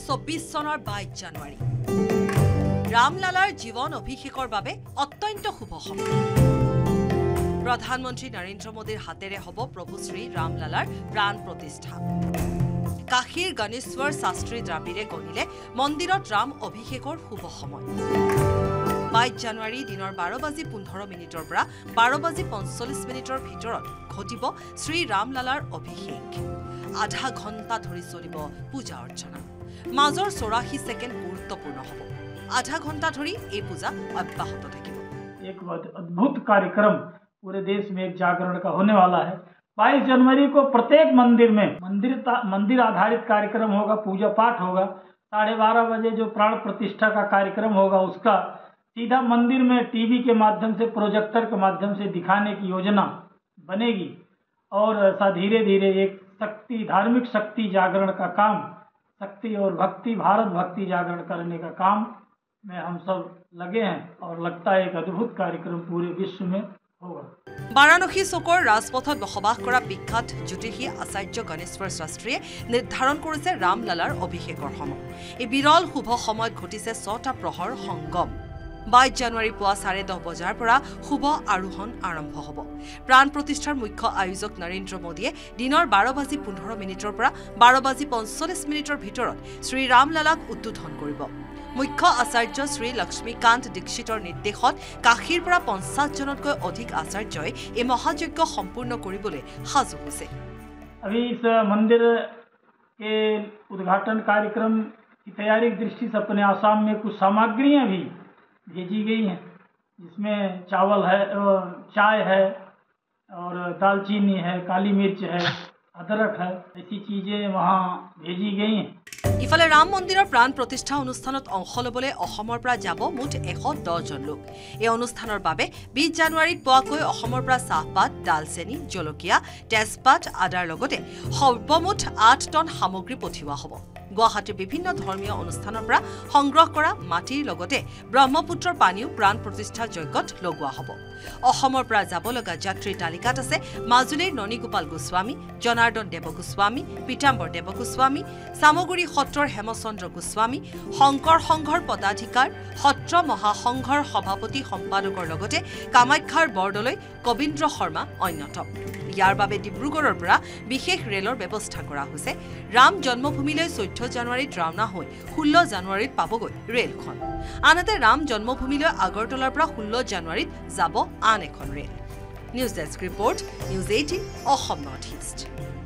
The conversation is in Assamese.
2024 চনৰ 22 জানুৱাৰী ৰামলালাৰ জীৱন অভিষেকৰ বাবে অত্যন্ত শুভ সময়। প্ৰধানমন্ত্ৰী নৰেন্দ্ৰ মোদীৰ হাতেৰে হ'ব প্ৰভু শ্ৰী ৰামলালাৰ প্ৰাণ প্ৰতিষ্ঠা। কাশীৰ গণেশ্বৰ শাস্ত্ৰী দ্ৰাবিড়ে গণিলে মন্দিৰত ৰাম অভিষেকৰ শুভ সময়। 22 জানুৱাৰী দিনৰ 12:15 পৰা 12:45 ভিতৰত ঘটিব শ্ৰী ৰামলালাৰ অভিষেক। আধা ঘণ্টা ধৰি চলিব পূজা অৰ্চনা। মাজৰ 84 ছেকেণ্ড গুৰুত্বপূৰ্ণ হ'ব। आधा घंटा धरी ये पूजा अब्याहत থাকিব। एक अद्भुत कार्यक्रम पूरे देश में एक जागरण का होने वाला है। 22 जनवरी को प्रत्येक मंदिर में मंदिर आधारित कार्यक्रम होगा, पूजा पाठ होगा। 12:30 बजे जो प्राण प्रतिष्ठा का कार्यक्रम होगा उसका सीधा मंदिर में टीवी के माध्यम से, प्रोजेक्टर के माध्यम से दिखाने की योजना बनेगी और ऐसा धीरे धीरे एक शक्ति, धार्मिक शक्ति जागरण का काम, शक्ति और भक्ति, भारत भक्ति जागरण करने का काम में हम सब लगे हैं और लगता है एक अद्भुत कार्यक्रम पूरे विश्व में होगा। বাৰাণসী চকৰ ৰাজপথত বসবাস কৰা বিখ্যাত জ্যোতিষী আচাৰ্য গণেশ্বৰ শাস্ত্ৰীয়ে নিৰ্ধাৰণ কৰিছে ৰামলালাৰ অভিষেকৰ সময়। এই বিৰল শুভ সময়ত ঘটিছে 6টা প্ৰহৰ সংগম। 22 জানুৱাৰী পুৱা 10:30 বজাৰ পৰা শুভ আৰোহণ আৰম্ভ হ'ব। প্ৰাণ প্ৰতিষ্ঠাৰ মুখ্য আয়োজক নৰেন্দ্ৰ মোদীয়ে দিনৰ 12:15 পৰা 12:45 ভিতৰত শ্ৰী ৰামলালাক উদ্বোধন কৰিব। মুখ্য আচাৰ্য শ্ৰী লক্ষ্মীকান্ত দীক্ষিতৰ নিৰ্দেশত কাশীৰ পৰা 50 জনতকৈ অধিক আচাৰ্যই এই মহাযজ্ঞ সম্পূৰ্ণ কৰিবলৈ সাজু হৈছে। अभी इस मंदिर के उद्घाटन कार्यक्रम की तैयारी की दृष्टि से अपने आसाम में कुछ सामग्रियां भी भेजी गई हैं, जिसमें चावल है, चाय है और दालचीनी है, काली मिर्च है, अदरक है, ऐसी चीजें वहाँ भेजी गई हैं। ইফালে ৰাম মন্দিৰৰ প্ৰাণ প্ৰতিষ্ঠা অনুষ্ঠানত অংশ ল'বলৈ অসমৰ পৰা যাব মুঠ 110 জন লোক। এই অনুষ্ঠানৰ বাবে 20 জানুৱাৰীত পুৱাকৈ অসমৰ পৰা চাহপাত, ডালচেনি, জলকীয়া, তেজপাত আদাৰ লগতে সৰ্বমুঠ 8 টন সামগ্ৰী পঠিওৱা হ'ব। গুৱাহাটীৰ বিভিন্ন ধৰ্মীয় অনুষ্ঠানৰ পৰা সংগ্ৰহ কৰা মাটিৰ লগতে ব্ৰহ্মপুত্ৰৰ পানীও প্ৰাণ প্ৰতিষ্ঠা যজ্ঞত লগোৱা হ'ব। অসমৰ পৰা যাব লগা যাত্ৰীৰ তালিকাত আছে মাজুলীৰ ননীগোপাল গোস্বামী, জনাৰ্দন দেৱ গোস্বামী, পীতাম্বৰ দেৱ গোস্বামী, সামগুৰি সত্ৰৰ হেমচন্দ্ৰ গোস্বামী, শংকৰ সংঘৰ পদাধিকাৰ, সত্ৰ মহাসংঘৰ সভাপতি সম্পাদকৰ লগতে কামাখ্যাৰ বৰদলৈ কবীন্দ্ৰ শৰ্মা অন্যতম। ইয়াৰ বাবে ডিব্ৰুগড়ৰ পৰা বিশেষ ৰেলৰ ব্যৱস্থা কৰা হৈছে। ৰাম জন্মভূমিলৈ 14 জানুৱাৰীত ৰাওনা হৈ 16 জানুৱাৰীত পাবগৈ ৰেলখন। আনহাতে ৰাম জন্মভূমিলৈ আগৰতলাৰ পৰা 16 জানুৱাৰীত যাব আন এখন ৰেল। News desk report, news 18 Assam north east.